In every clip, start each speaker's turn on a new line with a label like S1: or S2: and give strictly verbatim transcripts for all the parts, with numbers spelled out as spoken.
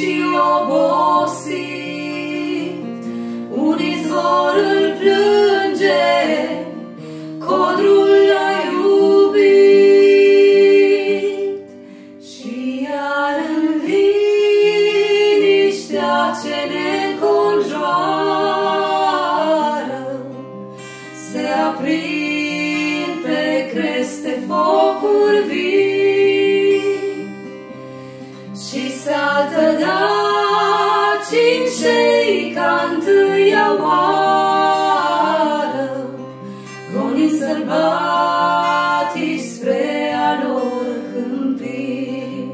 S1: și obosit, un izvor îl plânge, codrul l-a iubit. Și iar în liniștea ce ne înconjoară se aprind pe creste focuri vii și saltă daci în șei ca întâia oară, gonind sălbatici spre a lor câmpii.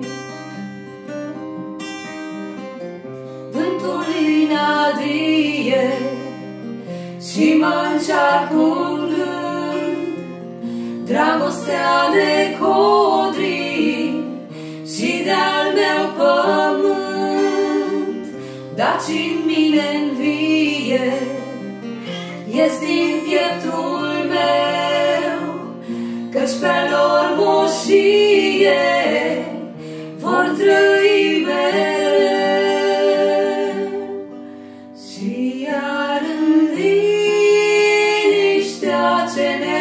S1: Vântul inadie și mă încearcă un gând, dragostea de codri și de-al meu pământ, daci în mine învie, ies din pieptul meu, căci pe lor moșie vor trăi mereu. Și iar în liniștea ce ne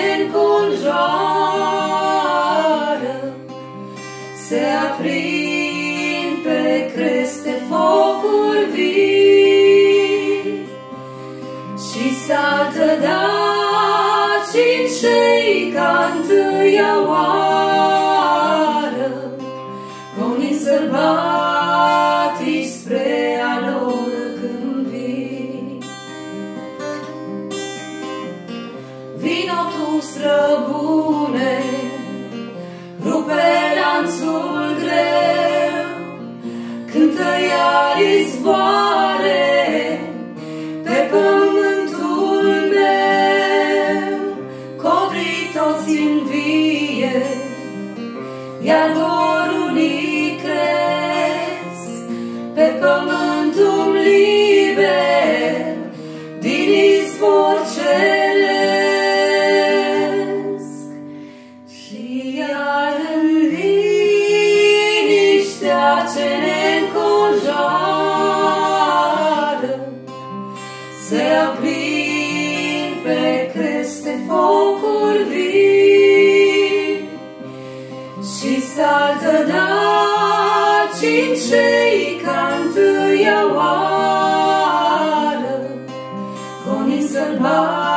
S1: înconjoară se aprind pe creste focuri vii și saltă daci în șei ca întâia oară, gonind sălbatici spre a lor câmpii. Vino tu, străbune, rupe lanțul greu, cântă iar izvoare pe pământul meu. Codrii toți învie, iar dorunii cresc pe pământul liber din izvor ceresc. Și iar în liniștea ce ne înconjoară se aprind pe creste focuri vii și saltă daci în șei ca întâia oară, gonind sălbatici